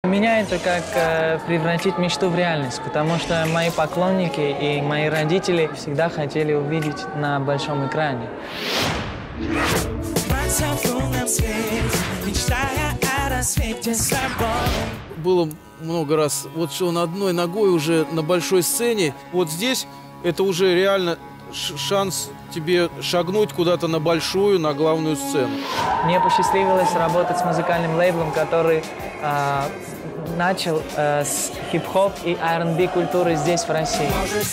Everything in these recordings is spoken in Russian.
У меня это как превратить мечту в реальность, потому что мои поклонники и мои родители всегда хотели увидеть на большом экране. Было много раз, вот что он одной ногой уже на большой сцене. Вот здесь это уже реально шанс тебе шагнуть куда-то на большую, на главную сцену. Мне посчастливилось работать с музыкальным лейблом, который начал с хип-хоп и R&B культуры здесь, в России.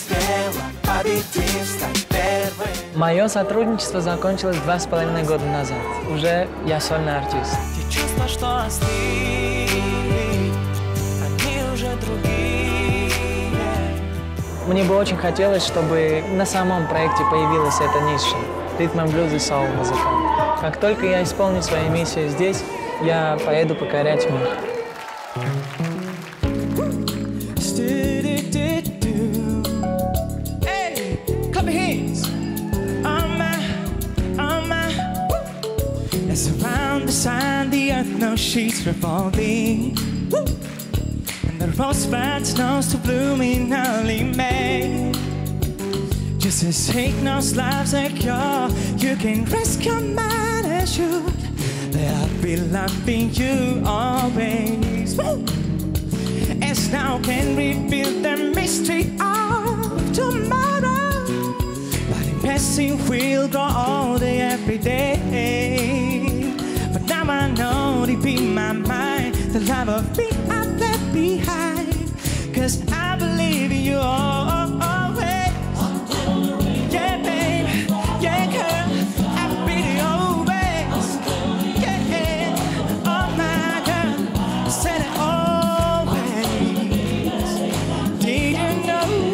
Мое сотрудничество закончилось 2,5 года назад. Уже я сольный артист. Мне бы очень хотелось, чтобы на самом проекте появилась эта ниша. Ритм and блюз и соул музыкант. Как только я исполню свою миссию здесь, я поеду покорять мир. The earth, no sheets revolving, and the rosebud snows to bloom in early May. Just as hate knows life's secure, you can rest your mind assured that I'll be loving you always. As now can reveal the mystery of tomorrow, but in passing we'll grow older every day. But now I know deep in my mind the love of me I left behind, 'cause I believe in you always. Yeah, baby, yeah, girl, I believe always. Yeah, oh my girl, I said it always. Did you know?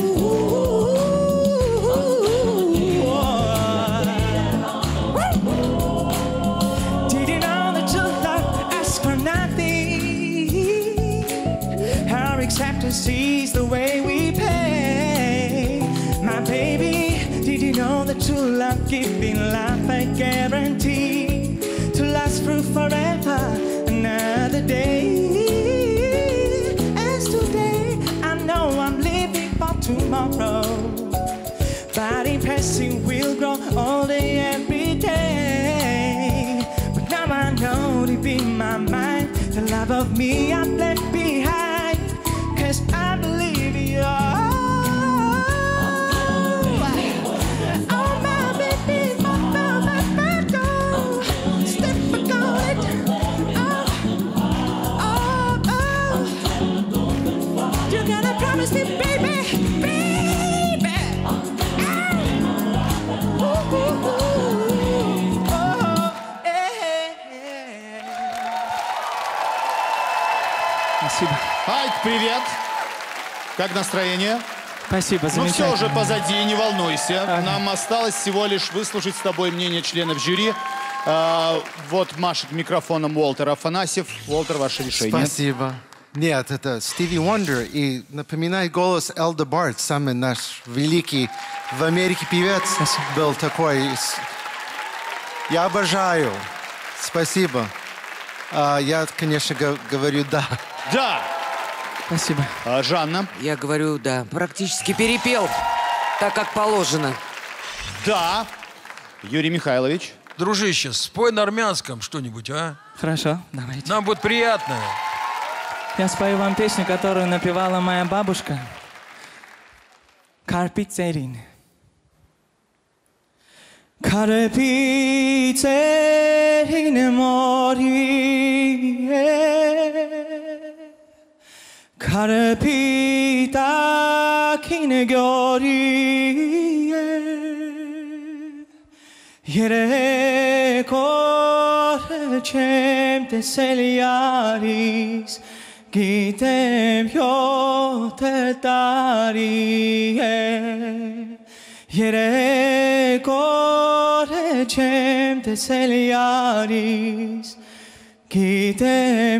Sees the way we pay. My baby, did you know that true love giving life a guarantee to last through forever another day? As today I know I'm living for tomorrow, but in passing we'll grow older every day. But now I know deep in my mind the love of me I've left behind, 'cause I believe in you. Oh, my baby, my girl. Step for going. Oh. You gotta promise me, baby, baby. Спасибо. Хайк, привет! Как настроение? Спасибо, Ну замечательно. все уже позади, не волнуйся. Нам осталось всего лишь выслушать с тобой мнение членов жюри. Вот машет микрофоном Уолтер Афанасьев. Уолтер, ваше решение. Спасибо. Нет, это Стиви Вондер. И напоминает голос Элда Барт, самый наш великий в Америке певец. Был такой. Я обожаю. Спасибо. Я, конечно, говорю «да». Да! Спасибо. Жанна? Я говорю «да». Практически перепел, так как положено. Да. Юрий Михайлович? Дружище, спой на армянском что-нибудь, а? Хорошо, давайте. Нам будет приятно. Я спою вам песню, которую напевала моя бабушка. Карпи Церин. Карпи Церин море, Карпи такин гори, Երեկոր չեմ տեսել յարիս, գիտեմ 7 տարի է, Երեկոր չեմ տեսել յարիս, գիտեմ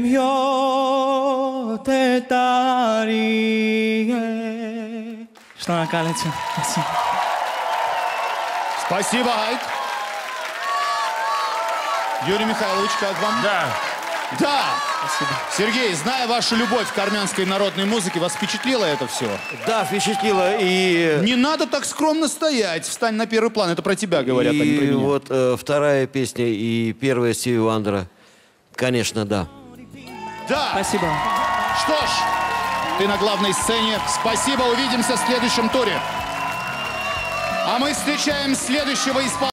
7 տարի է. Շնորհակալություն. Спасибо, Хайк. Юрий Михайлович, как вам? Да. Да. Сергей, зная вашу любовь к армянской народной музыке, вас впечатлило это все? Да, впечатлило. И Не надо так скромно стоять. Встань на первый план. Это про тебя говорят, а не про меня. вот вторая песня и первая Стиви Вандера. Конечно, да. Да. Спасибо. Что ж, ты на главной сцене. Спасибо, увидимся в следующем туре. А мы встречаем следующего исполнителя.